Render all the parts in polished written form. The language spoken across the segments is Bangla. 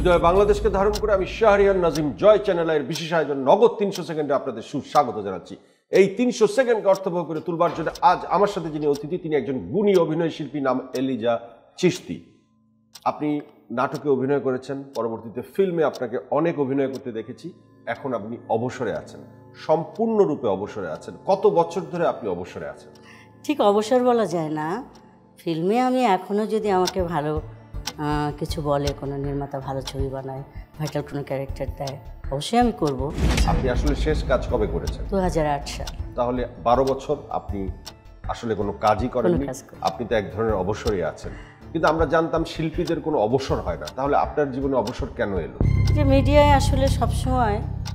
হৃদয় বাংলাদেশকে ধারণ করে আমি শাহরিয়ার নাজিম জয় চ্যানেলের বিশেষ আয়োজন নগদ 300 সেকেন্ডে আপনাদের সুস্বাগত জানাচ্ছি। এই 300 সেকেন্ডকে অর্থবহ করে তুলবার জন্য আজ আমার সাথে যিনি অতিথি তিনি একজন গুণী অভিনয় শিল্পী, নাম এলিজা চিশতি। আপনি নাটকে অভিনয় করেছেন, পরবর্তীতে ফিল্মে আপনাকে অনেক অভিনয় করতে দেখেছি। এখন আপনি অবসরে আছেন, সম্পূর্ণরূপে অবসরে আছেন। কত বছর ধরে আপনি অবসরে আছেন? ঠিক অবসর বলা যায় না। ফিল্মে আমি এখনও যদি আমাকে ভালো কিছু বলে, কোনো নির্মাতা ভালো ছবি বানায়, ভাইটাল কোনো ক্যারেক্টার দেয়, অবশ্যই আমি করব। আপনি আসলে শেষ কাজ কবে করেছেন? 2008 সাল। তাহলে 12 বছর আপনি আসলে কোনো কাজই করেননি। আপনি তো এক ধরনের অবসরই আছেন, কিন্তু আমরা জানতাম শিল্পীদের কোনো অবসর হয় না। তাহলে আপনার জীবনে অবসর কেন এলো? যে মিডিয়ায় আসলে সবসময়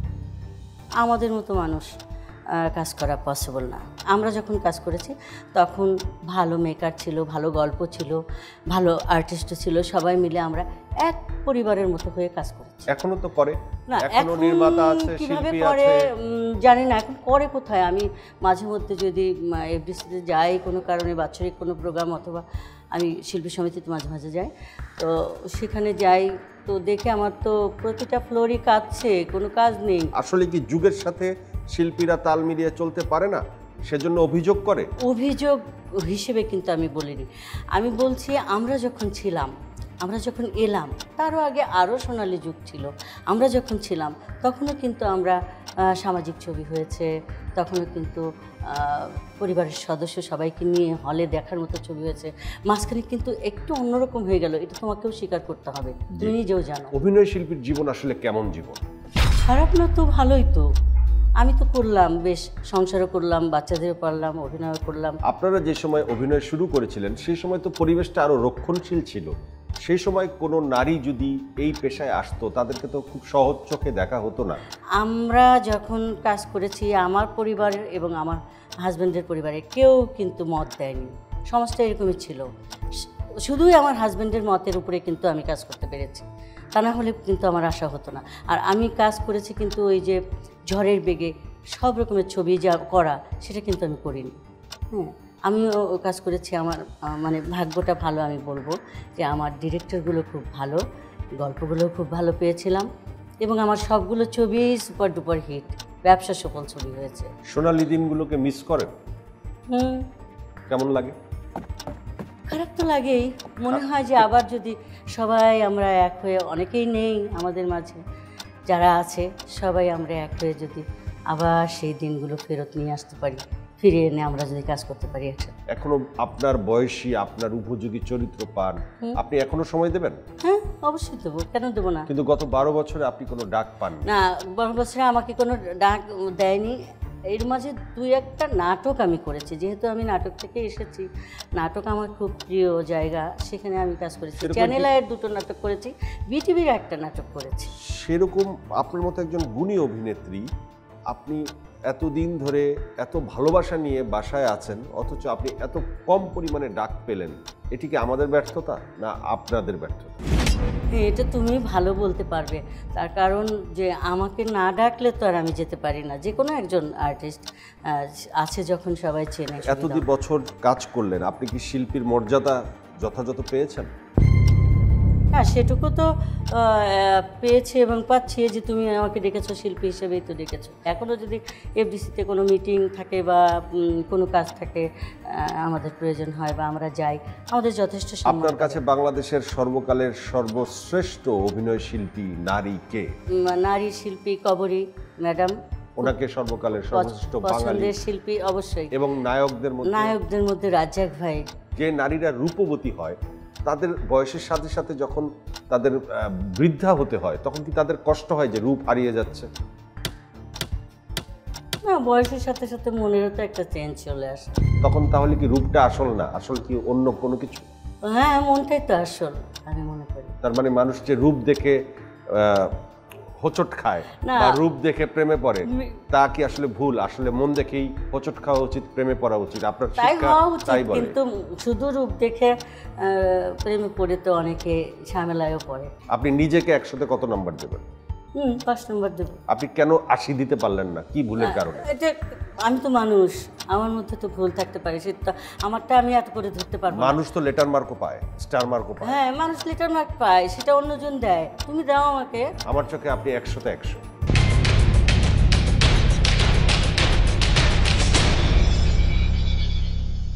আমাদের মতো মানুষ কাজ করা পসিবল না। আমরা যখন কাজ করেছি তখন ভালো মেকার ছিল, ভালো গল্প ছিল, ভালো আর্টিস্টও ছিল, সবাই মিলে আমরা এক পরিবারের মতো হয়ে কাজ করেছি। এখনো তো করে না, এখনো নির্মাতা আছে, শিল্পী আছে, জানি না এখন করে কোথায়। আমি মাঝে মধ্যে যদি এফডিসিতে যাই কোনো কারণে, বাৎসরিক কোনো প্রোগ্রাম, অথবা আমি শিল্পী সমিতিতে মাঝে মাঝে যাই, তো সেখানে যাই তো দেখে আমার তো প্রতিটা ফ্লোরই কাঁদছে, কোনো কাজ নেই। আসলে কি যুগের সাথে শিল্পীরা তাল মিলিয়ে চলতে পারে না, সেজন্য অভিযোগ করে? অভিযোগ হিসেবে কিন্তু আমি বলিনি, আমি বলছি আমরা যখন ছিলাম, আমরা যখন এলাম, তারও আগে আরও সোনালী যুগ ছিল। আমরা যখন ছিলাম তখনও কিন্তু আমরা সামাজিক ছবি হয়েছে, তখনও কিন্তু পরিবারের সদস্য সবাইকে নিয়ে হলে দেখার মতো ছবি হয়েছে। মাঝখানে কিন্তু একটু অন্যরকম হয়ে গেল, এটা তোমাকেও স্বীকার করতে হবে, তুমি নিজেও জানো। অভিনয় শিল্পীর জীবন আসলে কেমন জীবন? খারাপ না তো, ভালোই তো। আমি তো করলাম, বেশ সংসারও করলাম, বাচ্চাদেরও পারলাম, অভিনয়ও করলাম। আপনারা যে সময় অভিনয় শুরু করেছিলেন সেই সময় তো পরিবেশটা আরো রক্ষণশীল ছিল। সেই সময় কোনো নারী যদি এই পেশায় আসতো তাদেরকে তো খুব সহজ চোখে দেখা হতো না। আমরা যখন কাজ করেছি, আমার পরিবারের এবং আমার হাজব্যান্ডের পরিবারে কেউ কিন্তু মত দেয়নি। সমাজটা এরকমই ছিল, শুধুই আমার হাজব্যান্ডের মতের উপরে কিন্তু আমি কাজ করতে পেরেছি, তা না হলে কিন্তু আমার আশা হতো না। আর আমি কাজ করেছি কিন্তু ওই যে ঝড়ের বেগে সব রকমের ছবি যা করা, সেটা কিন্তু আমি করিনি। হ্যাঁ, আমিও কাজ করেছি। আমার মানে ভাগ্যটা ভালো, আমি বলবো যে আমার ডিরেক্টরগুলো খুব ভালো, গল্পগুলোও খুব ভালো পেয়েছিলাম, এবং আমার সবগুলো ছবি সুপার ডুপার হিট, ব্যবসা সফল ছবি হয়েছে। সোনালী দিনগুলোকে মিস করেন? কেমন লাগে? খারাপ তো লাগেই, মনে হয় যে আবার যদি সবাই আমরা এক হয়ে, অনেকেই নেই আমাদের মাঝে, যারা আছে সবাই আমরা এক হয়ে যদি আবার সেই দিনগুলো ফেরত নিয়ে আসতে পারি, ফিরে এনে আমরা যদি কাজ করতে পারি একসাথে। এখনো আপনার বয়সী, আপনার উপযোগী চরিত্র পান, আপনি এখনো সময় দেবেন? হ্যাঁ, অবশ্যই দেবো, কেন দেবো না। কিন্তু গত 12 বছরে আপনি কোনো ডাক পান না? 12 বছরে আমাকে কোনো ডাক দেয়নি। এর মাঝে 2-1টা নাটক আমি করেছি, যেহেতু আমি নাটক থেকে এসেছি, নাটক আমার খুব প্রিয় জায়গা, সেখানে আমি কাজ করেছি। চ্যানেল আয়ের 2টো নাটক করেছি, বিটিভির একটা নাটক করেছি। সেরকম আপনার মতো একজন গুণী অভিনেত্রী, আপনি এতদিন ধরে এত ভালোবাসা নিয়ে বাসায় আছেন, অথচ আপনি এত কম পরিমাণে ডাক পেলেন, এটি কি আমাদের ব্যর্থতা না আপনাদের ব্যর্থতা? এটা তুমি ভালো বলতে পারবে, তার কারণ যে আমাকে না ডাকলে তো আর আমি যেতে পারি না। যে কোনো একজন আর্টিস্ট আছে যখন সবাই চেনে। এতদিন বছর কাজ করলেন, আপনি কি শিল্পীর মর্যাদা যথাযথ পেয়েছেন? হ্যাঁ, সেটুকু তো পেয়েছি এবং পাচ্ছি, যে তুমি আমাকে ডেকেছো শিল্পী হিসেবেই তো ডেকেছো। এখনও যদি এফডিসিতে কোনো মিটিং থাকে বা কোনো কাজ থাকে, আমাদের প্রয়োজন হয় বা আমরা যাই, আমাদের যথেষ্ট সম্মান। আপনার কাছে বাংলাদেশের সর্বকালের সর্বশ্রেষ্ঠ অভিনয় শিল্পী নারী কে? নারী শিল্পী কবরী ম্যাডাম, ওনাকে সর্বকালের সর্বশ্রেষ্ঠ পছন্দের শিল্পী অবশ্যই। এবং নায়কদের মধ্যে রাজ্জাক ভাই। যে নারীরা রূপবতী হয়, তাদের বয়সের সাথে সাথে যখন তাদের বৃদ্ধা হতে হয়, তখন কি তাদের কষ্ট হয় যে রূপ হারিয়ে যাচ্ছে? না, বয়সের সাথে সাথে মনেরও তো একটা চেঞ্জ চলে আসে। তখন তাহলে কি রূপটা আসল না, আসল কি অন্য কোনো কিছু? হ্যাঁ, মনটাই তো আসল, আমি মনে করি। তার মানে মানুষ যে রূপ দেখে হোঁচট খায় বা রূপ দেখে প্রেমে পড়ে, তা কি আসলে ভুল? আসলে মন দেখেই হোঁচট খাওয়া উচিত, প্রেমে পড়া উচিত। আপনার শিক্ষা তাই বলে। কিন্তু শুধু রূপ দেখে প্রেমে পড়ে তো অনেকে ঝামেলায়ও পড়ে। আপনি নিজেকে 100-তে কত নাম্বার দেবেন? 5 নম্বর দেব। আপনি কেন 80 দিতে পারলেন না? কি ভুলের কারণে? এটা আমি তো মানুষ, আমার মধ্যে তো ভুল থাকতে পারে, সেটা আমারটা আমি এত করে ধরতে পারবো না। মানুষ তো লেটার মার্কও পায়, স্টার মার্কও পায়। হ্যাঁ, মানুষ লিটার মার্ক পায়, সেটা অন্যজন দেয়, তুমি দাও আমাকে। আমার চোখে আপনি 100-তে 100।